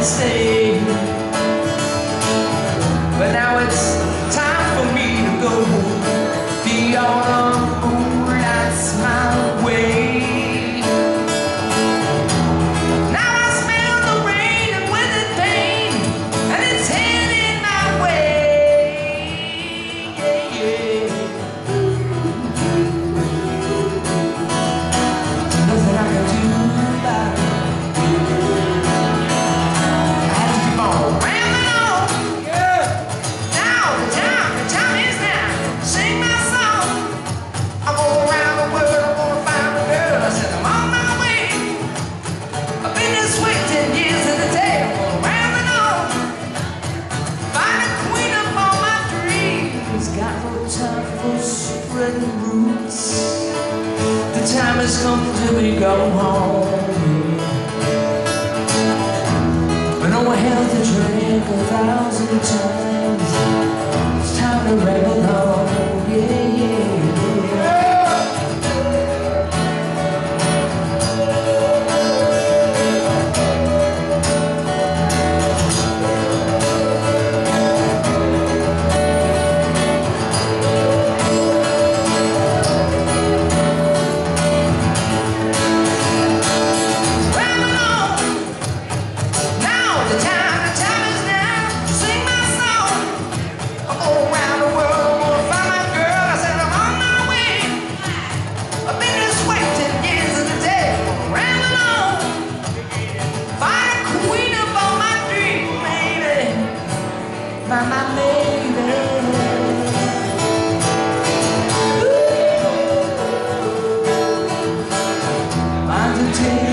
to stay. But now it's time for me to go. The autumn moonlight's my way. Now I smell the rain and with it pain, and it's heading my way. Yeah, yeah. Nothing I can do about it. I have to keep on rambling on. Yeah. Now the time is now. Sing my song. I go around the world, I wanna find a girl. I said I'm on my way. I've been this way 10 years in a day. I'm going rambling on. Find a queen of all my dreams. Got no time for spreading roots. The time has come to me go home. I know I have to drink 1,000 times. It's time to ramble on. Yeah, yeah, yeah. My baby, ooh, I'm to take